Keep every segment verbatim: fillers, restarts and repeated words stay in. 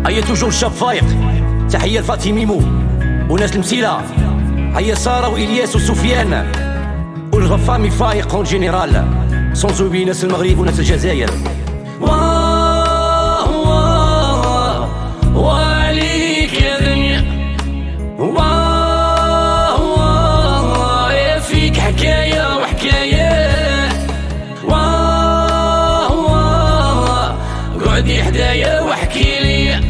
هيا توجور الشاب فايق. تحية لفاتي ميمو وناس المسيلة. هيا سارة وإلياس وسفيان والغفامي فايق اون جينيرال. سونز اوبلي ناس المغرب وناس الجزائر. واه واه وعليك يا دنيا. واه واه يا فيك حكاية وحكاية. واه واه قعدي حدايا واحكي لي.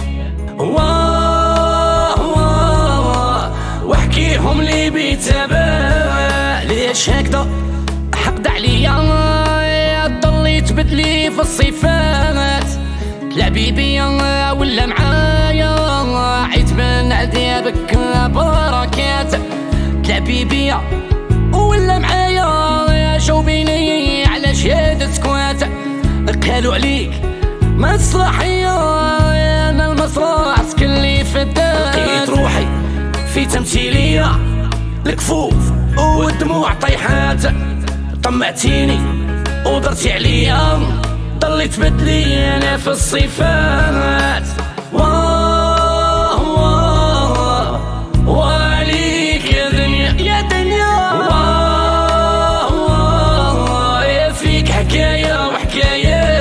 واه واه واحكيهم لي بتبع. ليش هكذا حقد عليا ضلي تبدلي في الصفات. تلعبي بيا ولا معايا عيت من عذابك بركات. تلعبي بيا ولا معايا جاوبيني على شهادة سكوات. قالوا عليك ما تصلحيا انا المسرح سكن لي فدات. لقيت روحي في تمثيلية الكفوف والدموع طيحات. طمعتيني ودرتي عليا ضلي تبدلي انا في الصفات. واه واه وعليك يا دنيا يا دنيا. واه واه يا فيك حكاية وحكاية.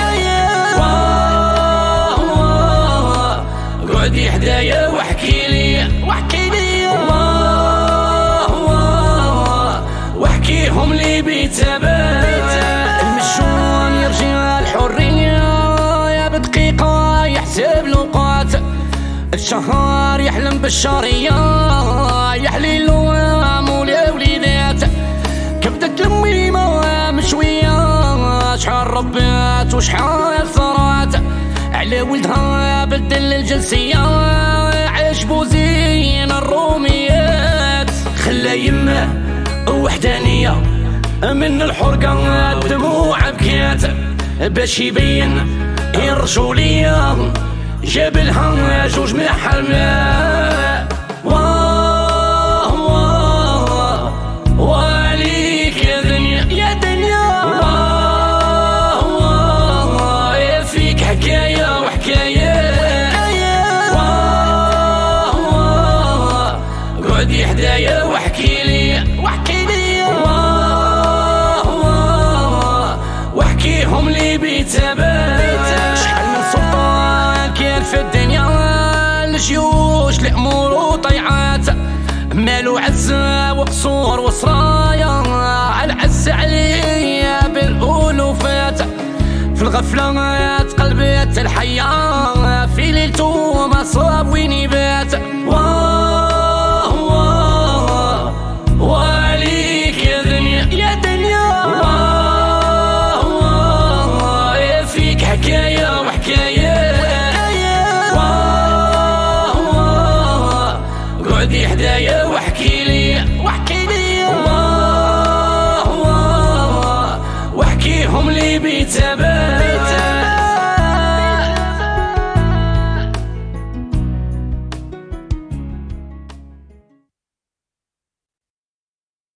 واه واه قعدي حدايا واحكي لي واحكي لي. واه واه واحكيهم لي بتبات. المشون يرجع الحرية يا بدقيقة يحسب الأوقات. الشهر يحلم بالشهرية يحلي الوام ولا وليدات. كبدت الميمة مشوية شحال ربات وشحال ثرات. على ولدها بدل الجنسية عجبو زين الروميات. خلا يمه وحدانية من الحرقة الدموع بكات باش يبين الرجولية. جابلها جوج من الحرماء. واه واه وعليك يا دنيا يا دنيا. واه واه يا فيك حكاية وحكاية. واه واه قعدي حدايا واحكي لي واحكي لي. واه واه واحكيهم لي بتبات. شحال من سلطان كان في الدنيا الجيوش الامور وطيعات. مالو عزة وقصور وصرايا العز عليا بالالوفات. في الغفلة تقلبت الحياة في ليلته ما صاب وين يبات. واه واه وعليك يا دنيا يا دنيا. واه واه يا فيك حكاية وحكاية. واه واه قعدي حدايا واحكي لي.